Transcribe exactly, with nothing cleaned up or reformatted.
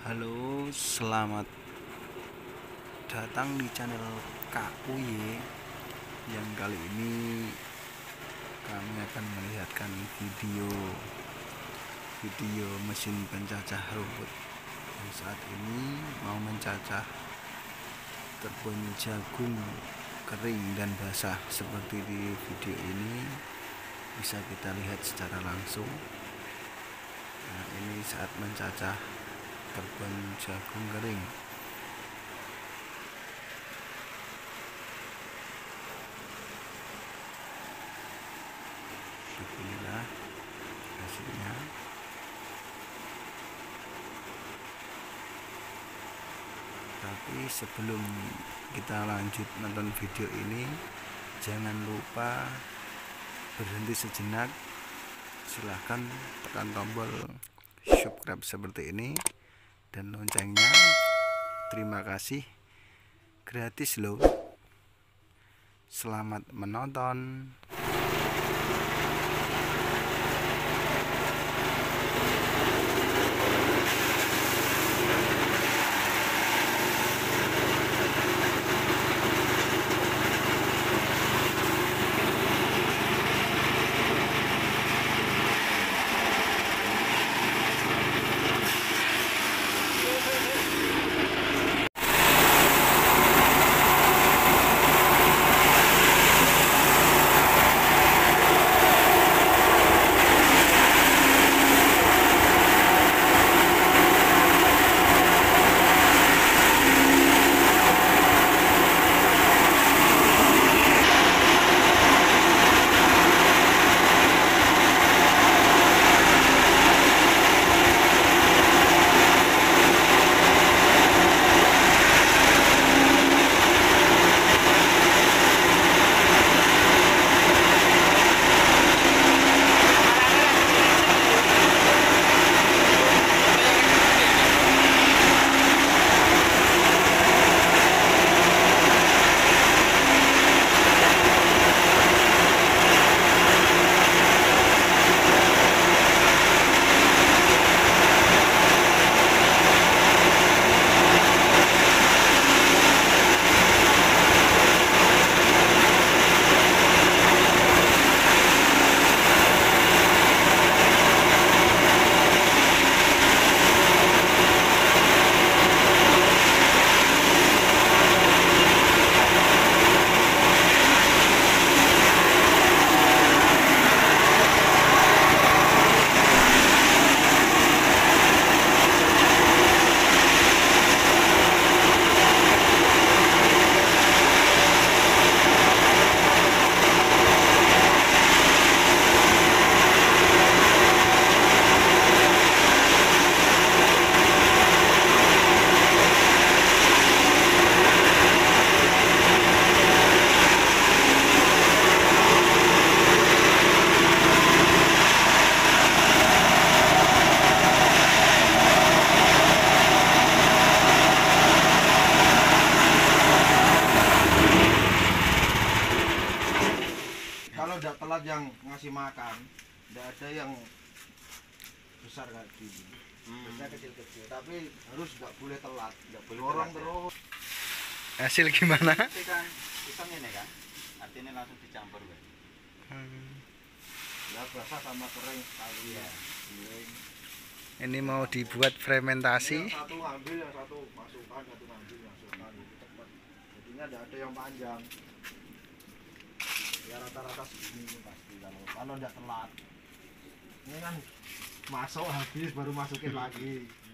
Halo, selamat datang di channel K U Y. Yang kali ini kami akan melihatkan video video mesin pencacah rumput yang saat ini mau mencacah kebun jagung kering dan basah. Seperti di video ini bisa kita lihat secara langsung. Nah, ini saat mencacah kebun jagung kering. Beginilah hasilnya. Tapi sebelum kita lanjut nonton video ini, jangan lupa berhenti sejenak. Silahkan tekan tombol subscribe seperti ini dan loncengnya. Terima kasih, gratis loh. Selamat menonton. Kalau udah telat yang ngasih makan, tidak ada yang besar kayak gini. Hmm. Biasanya kecil-kecil, tapi harus nggak boleh telat, nggak boleh dorong terus. Hasil gimana? Itu kan pisang ini kan, artinya langsung dicampur kan. Hmm. Ya basah sama kering sekali ya. Ini mau dibuat fermentasi. Yang satu ngambil, yang satu masukkan, satu ngambil, masukkan, itu cepat. Jadinya tidak ada yang panjang. Ya rata-rata segini pasti kalau kalau tidak telat. Ini kan masuk habis baru masukin lagi.